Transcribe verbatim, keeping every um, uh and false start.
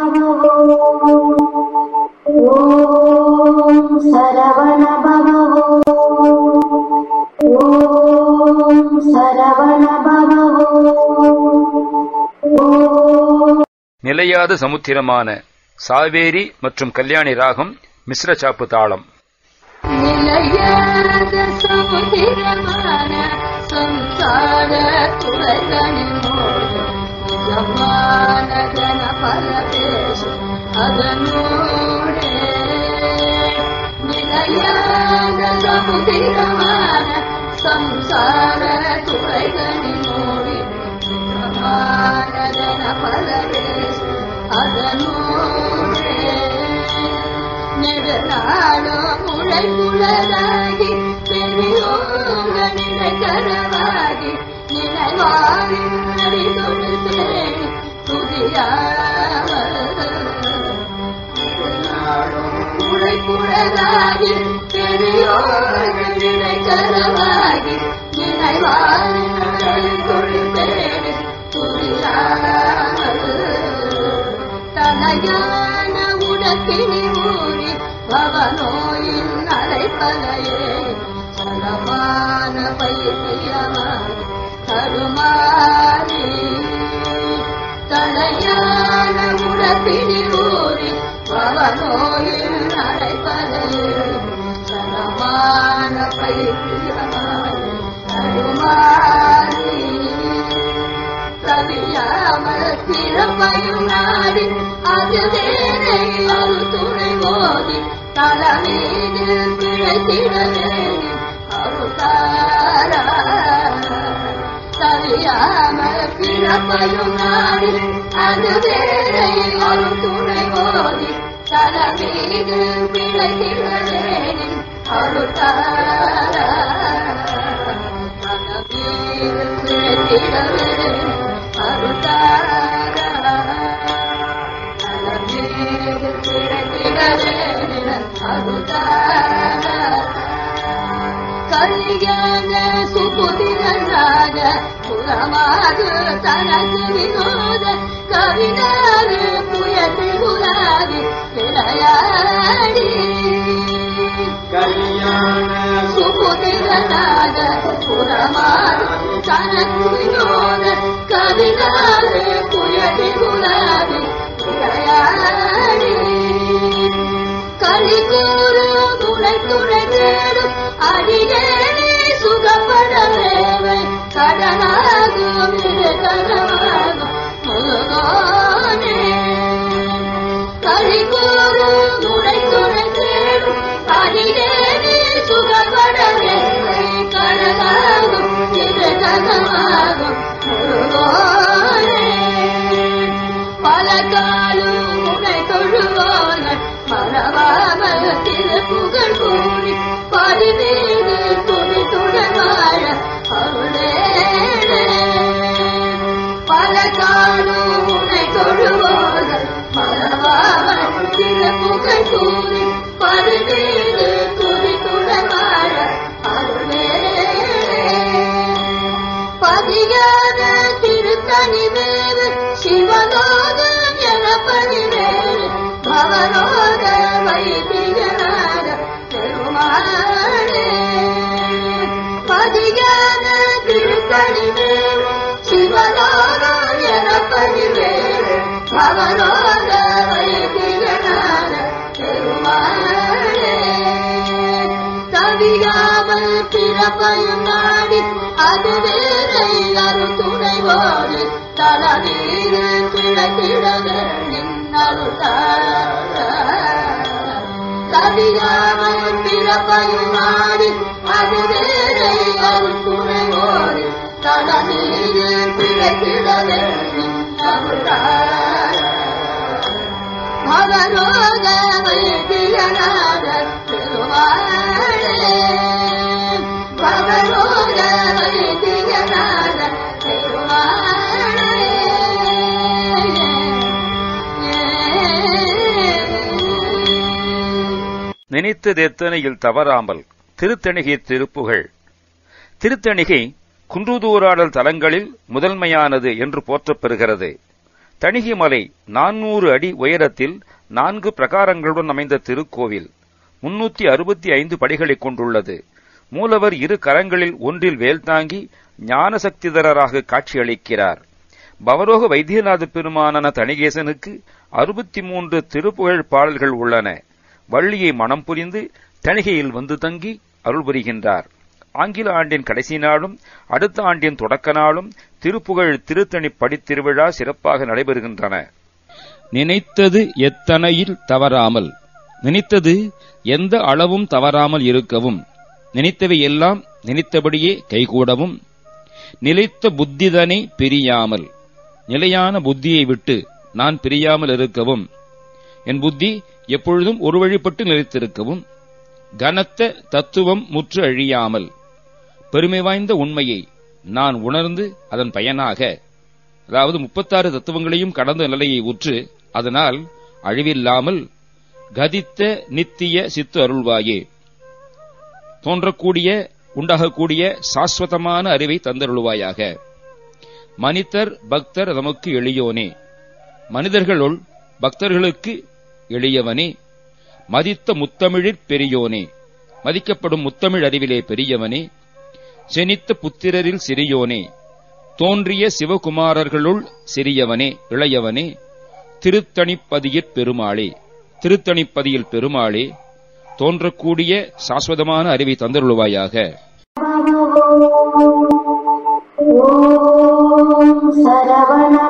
பவோ ஓம் சரவண பவோ ஓம் சரவண பவோ. நிலையாத சமுத்திரமான சாவேரி மற்றும் கல்யாணி ராகம் மிஸ்ர சாப்பு தாளம். நிலையாத சமுத்திரமான சம்சார துறைகளினோடு நிஜமான ஜனபல பேசும் அதனோடே. நிலையாத சமுத்திரமான சம்சார துறைகளினோடு நிஜமான ஜனபல பேசும் அதனோடே. நெடுநாளோ முளை புலராகி பெரியோங்க நிலைக்கரவாகி நினைவாரி அறிதொழு தேடி துதியாமல். நெடுநாளோ முளை புலராகி பெரியோங்க நிலைக்கரவாகி நினைவாரி அறிதொழு தேடி துதியாமல். தனையான உடக்கினி ஊறி பவனோயின் அலைப்பலையே சலமான பைத்தியமாய் கருமாறி. தனையான உடக்கினி ஊறி பவனோயின் அலைப்பலையே சலமான பைத்தியமாய் கருமாறி. கவியாமல் திறமையும் நாடி அது வேலை ஒரு துணை மோதி தலைமீது பிழைத்திடவே அருளாரா. கவியாமல் திறமையும் நாடி அது வேலை ஒரு துணை மோதி தலைமீது பிழைத்திடவே அருளாரா. தலைமீது பிழைத்திடவே கல்யாண சுபுதிரனாக புறமாது தனது வினோத கவினாறு புயத்தில் புலாவி விளையாடி. கல்யாண சுபுதிரனாக புறமாது தனது வினோத கவினாறு புயத்தில் புலாவி விளையாடி. கலிகூறு துணை துணை தேடும் அடியே சுகப்படவேவை கடனாகும் கடனாகும் முருகோனே. கலிகூறு துணை துணை தேடும் அடியே சுகப்படவேவை கடனாகும் கடனாகும் முருகோனே. பல காலும் முனை தொழுவோன மறவாமல் திருப்புகழ் கூறி பரிமீது துணி துணவாழ அருளே. பல காலும் முனை தொழுவோன மறவாமல் திருப்புகழ் கூறி பரிமீது துணி துணவாழ அருளே. பதியான திருத்தனி வேறு சிவலோகம் என பணிவேறு பவரோக வைத்தியனாக பெருமாளே. பதியான திருத்தனி வேறு சிவலோகம் என பணிவேறு பவரோக வைத்தியனாக பெருமாளே. தவியாமல் பிறப்பையும் நாடி அது வேலை அரு துணைவோடு தலவீடு கிழக்கிடவே நின்னருளாரா. தவியாமல் பிறப்பையும் நாடி அது வேலை அரு துணைவோடு தலவீடு கிழக்கிடவே நின்னருளாரா. மகரோக வைத்தியனாக பெருமாளே. மகரோக வைத்தியனாக பெருமாளே. நினைத்ததெத்தனையில் தவறாமல் திருத்தணிகை திருப்புகழ். திருத்தணிகை குன்றுதூராடல் தலங்களில் முதன்மையானது என்று போற்றப்பெறுகிறது. தணிகை மலை நானூறு அடி உயரத்தில் நான்கு பிரகாரங்களுடன் அமைந்த திருக்கோவில் முன்னூத்தி அறுபத்தி ஐந்து படிகளை கொண்டுள்ளது. மூலவர் இரு கரங்களில் ஒன்றில் வேல் தாங்கி ஞானசக்திதரராக காட்சியளிக்கிறார். பவரோக வைத்தியநாத பெருமானான தணிகேசனுக்கு அறுபத்தி மூன்று திருப்புகழ் பாடல்கள் உள்ளன. வள்ளியை மனம் புரிந்து தணிகையில் வந்து தங்கி அருள் புரிகின்றார். ஆங்கில ஆண்டின் கடைசி நாளும் அடுத்த ஆண்டின் தொடக்க நாளும் திருப்புகழ் திருத்தணி படித்திருவிழா சிறப்பாக நடைபெறுகின்றன. நினைத்தது எத்தனையில் தவறாமல், நினைத்தது எந்த அளவும் தவறாமல் இருக்கவும், நினைத்தவை எல்லாம் நினைத்தபடியே கைகூடவும், நிலைத்த புத்திதனை பிரியாமல், நிலையான புத்தியை விட்டு நான் பிரியாமல் இருக்கவும், என் புத்தி எப்பொழுதும் ஒரு வழிபட்டு நிலைத்திருக்கவும், கனத்த தத்துவம் முற்று அழியாமல், பெருமை வாய்ந்த உண்மையை நான் உணர்ந்து அதன் பயனாக, அதாவது முப்பத்தாறு தத்துவங்களையும் கடந்த நிலையை உற்று அதனால் அழிவில்லாமல் கதித்த நித்திய சித்து அருள்வாயே, தோன்றக்கூடிய உண்டாகக்கூடிய சாஸ்வதமான அறிவை தந்தருள்வாயாக. மனிதர் பக்தர் நமக்கு எளியோனே, மனிதர்களுள் பக்தர்களுக்கு எளியவனே, மதித்த முத்தமிழிற் பெரியோனே, மதிக்கப்படும் முத்தமிழ் அறிவிலே பெரியவனே, செனித்த புத்திரரில் சிறியோனே, தோன்றிய சிவகுமாரர்களுள் சிறியவனே இளையவனே, திருத்தணிப்பதியிற் பெருமாளே, திருத்தணிப்பதியில் பெருமாளே, தோன்றக்கூடிய சாஸ்வதமான அறிவை தந்தருள்வாயாக. ஓம் சரவண